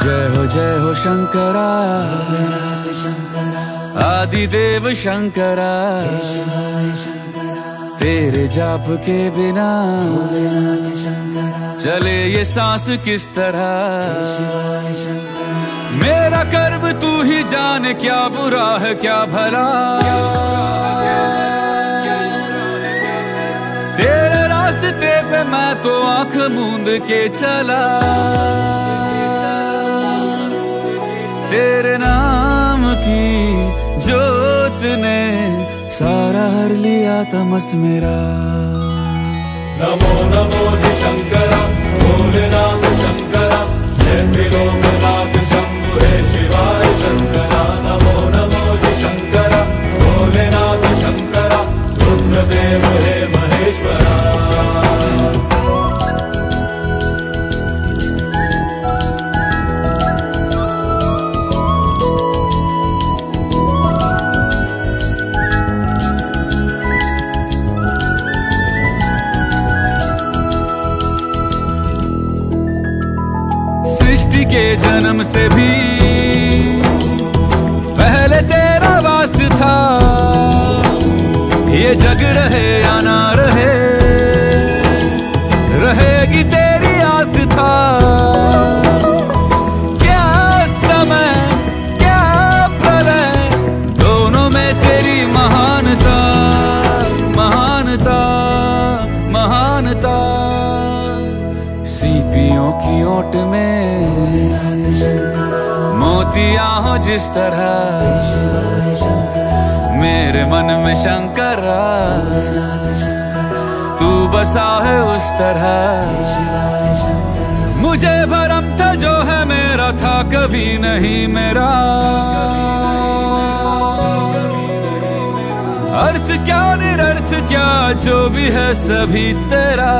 जय हो शंकरा, आदिदेव शंकरा। तेरे जाप के बिना चले ये सांस किस तरह। मेरा कर्म तू ही जाने, क्या बुरा है क्या भला। तेरे रास्ते पे मैं तो आंख मूंद के चला। तेरे नाम की जोत ने सारा हर लिया तमस मेरा। नमो नमो जी शंकरा, भोलेनाथ शंकरा, जय त्रिलोकनाथ शंभु हे शिवाय शंकरा। नमो नमो जी शंकरा, भोलेनाथ शंकरा, रुद्रदेव हे महेश्वरा। सृष्टि के जन्म से भी पहले तेरा वास था। ये जग रहे या ना रहे, रहेगी तेरी आस था। क्या समय क्या प्रलय, दोनों में तेरी महानता, महानता, महानता। सीपियों की ओट में मोतियां हो जिस तरह, मेरे मन में शंकरा तू बसा है उस तरह। मुझे भरम था जो है मेरा था कभी नहीं मेरा। अर्थ क्या निरर्थ क्या जो भी है सभी तेरा।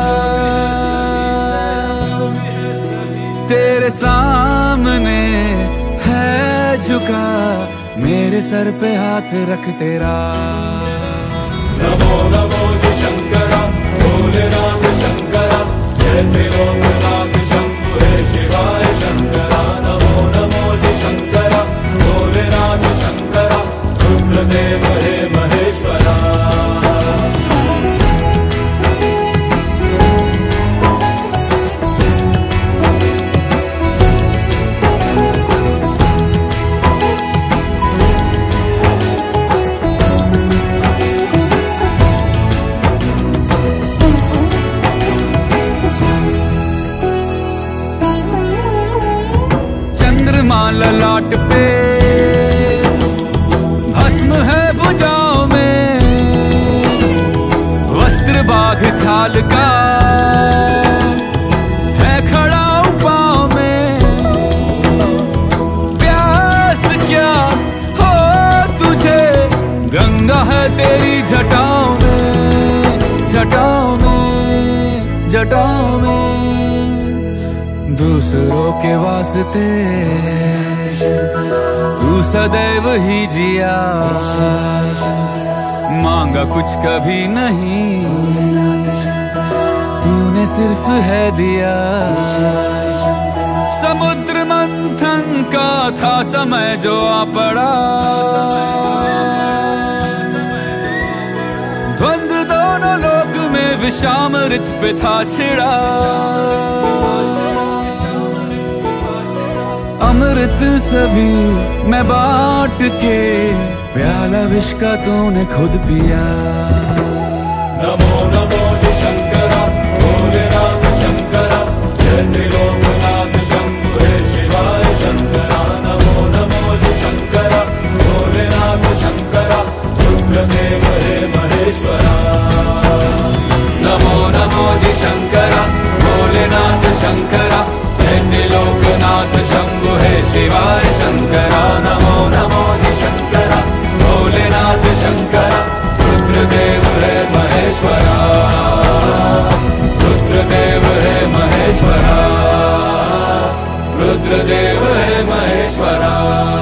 तेरे सामने है झुका, मेरे सर पे हाथ रख तेरा। नमो नमो जी शंकरा, भोलेनाथ शंकरा, जय त्रिलोकनाथ शंभु हे शिवाय शंकरा। नमो नमो जी शंकरा, भोलेनाथ शंकरा, रुद्रदेव हे महेश्वरा। ललाट पे भस्म है भुजाओं में, वस्त्र बाघ छाल का है खड़ा पाँव में। प्यास क्या हो तुझे, गंगा है तेरी जटाओं में, जटाओं में, जटाओं में। दूसरों के वास्ते तू सदैव ही जिया, मांगा कुछ कभी नहीं, तूने सिर्फ है दिया। समुद्र मंथन का था समय जो आ पड़ा, द्वंद्व दोनों लोक में विषामृत पे था छिड़ा। अमृत सभी मैं बांट के, प्याला विष का तूने खुद पिया। नमो नमो जी शंकरा, भोलेनाथ शंकरा, जय त्रिलोकनाथ शंभु हे शिवाय शंकरा। नमो नमो जी शंकरा, भोलेनाथ शंकरा, रुद्रदेव हे महेश्वरा। नमो नमो जी शंकरा, भोलेनाथ शंकरा, जय त्रिलोकनाथ शंभु हे शिवाय शंकरा। नमो नमो जी शंकरा, भोलेनाथ शंकरा, रुद्रदेव हे महेश्वरा, रुद्रदेव हे महेश्वरा, रुद्रदेव हे महेश्वरा।